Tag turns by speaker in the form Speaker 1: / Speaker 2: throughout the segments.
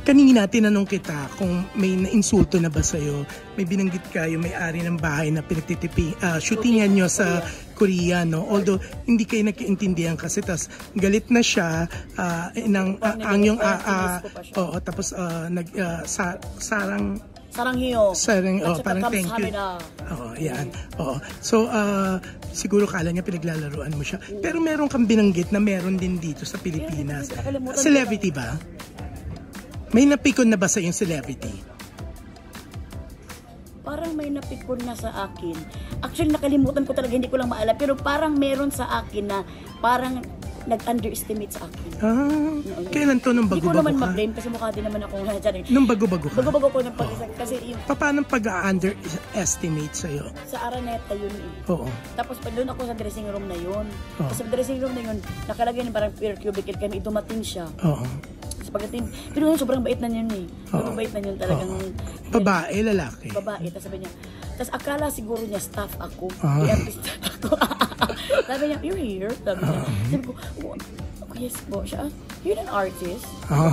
Speaker 1: Kanina tinanong kita kung may na-insulto na ba sa'yo. May binanggit kayo, may-ari ng bahay na shootingan nyo sa Korea, no? Although hindi kayo nagkaintindihan kasi tas galit na siya tapos parang thank you. Yan. So siguro kala niya pinaglalaruan mo siya. Pero meron kang binanggit na meron din dito sa Pilipinas. Celebrity ba? May napikon na ba sa yung celebrity?
Speaker 2: Parang may napikon na sa akin. Actually, nakalimutan ko talaga, hindi ko lang maalala. Pero parang meron sa akin na parang nag-underestimate sa akin.
Speaker 1: Kailan to? Nung bago-bago ka?
Speaker 2: Hindi ko naman mag-blame kasi mukha din naman ako dyan.
Speaker 1: Nung bago-bago ka?
Speaker 2: Bago-bago ko ng pag-isa. Kasi yung...
Speaker 1: Paano pag-underestimate sa'yo?
Speaker 2: Sa Araneta yun eh.
Speaker 1: Oo.
Speaker 2: Tapos pa doon ako sa dressing room na yun. Tapos sa dressing room na yun, nakalagay na parang per cubicle kami, dumating siya.
Speaker 1: Oo.
Speaker 2: Pero sobrang bait na yun eh. Sobrang bait na yun talagang...
Speaker 1: Babae, lalaki?
Speaker 2: Babae. Tapos sabi niya, tapos akala siguro niya staff ako. I-artist ako. Sabi niya, you're here? Sabi niya. Sabi ko, yes po siya. You're an artist?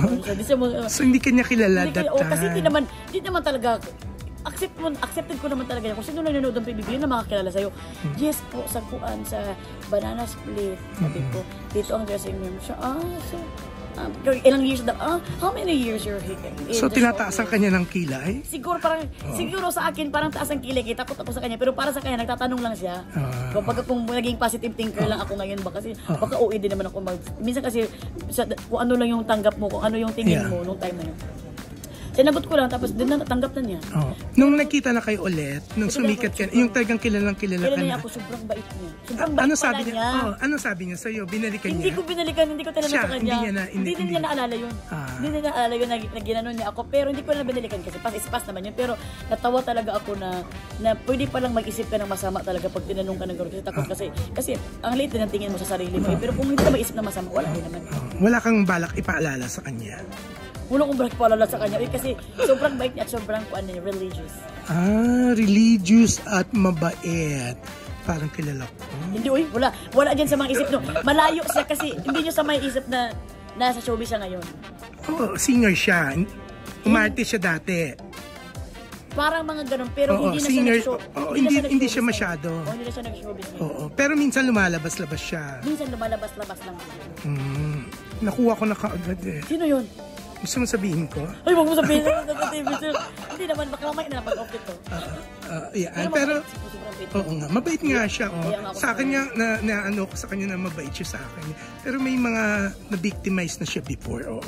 Speaker 1: So hindi kanya kilala that time?
Speaker 2: Kasi hindi naman talaga... accepted ko naman talaga kung sino nanonood ng PBB yun na makakilala sa'yo. Yes po, sagpuan sa Banana Split. Sabi ko, dito ang dressing room siya. So... ilang years na, how many years you're here?
Speaker 1: So tinataasan kanya ng kilay?
Speaker 2: Siguro sa akin parang taas ang kilay, takot ako sa kanya, pero para sa kanya nagtatanong lang siya. Kung naging positive thinker lang ako ngayon ba, kasi baka OA din naman ako minsan kasi kung ano lang yung tanggap mo, kung ano yung tingin mo nung time na yun. Sinagot ko lang, tapos din natanggap na niya.
Speaker 1: Nung nakita na kayo ulit, nung sumikat ka, yung talagang kilalang kilala ka na.
Speaker 2: Kilala niya ako, sobrang bait niya. Sobrang bait pala niya.
Speaker 1: Ano sabi niya sa'yo? Binalikan niya?
Speaker 2: Hindi ko binalikan, hindi ko tinanong sa kanya. Hindi niya naalala yun. Hindi niya naalala yun na ginanon niya ako. Pero hindi ko na binalikan kasi pas naman yun. Pero natawa talaga ako na pwede palang mag-isip ka ng masama talaga pag tinanong ka ng gano'n. Kasi takot kasi ang late din ang tingin mo sa sarili mo. Pero kung hindi ka mag-isip ng masama, wala din naman.
Speaker 1: Wala kang balak ipaalala sa kanya?
Speaker 2: Wala kong balak ipaalala sa kanya. Kasi sobrang bait niya at sobrang religious.
Speaker 1: Religious at mabait. Parang kilala ko.
Speaker 2: Hindi, wala dyan sa mga isip no. Malayo siya kasi hindi niyo sa may isip na nasa showbiz siya ngayon.
Speaker 1: Singer siya. Umarte siya dati.
Speaker 2: Parang mga ganun, pero hindi na
Speaker 1: singer,
Speaker 2: siya
Speaker 1: hindi siya masyado.
Speaker 2: Hindi na siya nag-showbiz.
Speaker 1: Pero minsan lumalabas-labas siya.
Speaker 2: Minsan lumalabas-labas lang.
Speaker 1: Nakuha ko na kaagad eh.
Speaker 2: Sino yun?
Speaker 1: Gusto mo sabihin ko?
Speaker 2: Ay, wag mo sabihin sa TV. Hindi naman, baka mamaya na pag-off ito.
Speaker 1: Pero oo nga, mabait nga siya. Sa akin nga, naano ko sa kanya na mabait siya sa akin. Pero may mga na-victimize na siya before.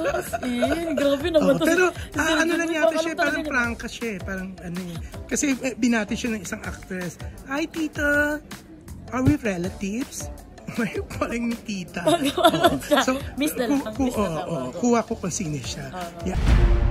Speaker 2: Grabe naman.
Speaker 1: Pero ano lang yata siya, parang prangka siya. Parang ano yun. Kasi binati siya ng isang actress. Hi, tita! Are we relatives? May paling ni tita.
Speaker 2: So, miss na lang.
Speaker 1: Kuha ko kung sino siya.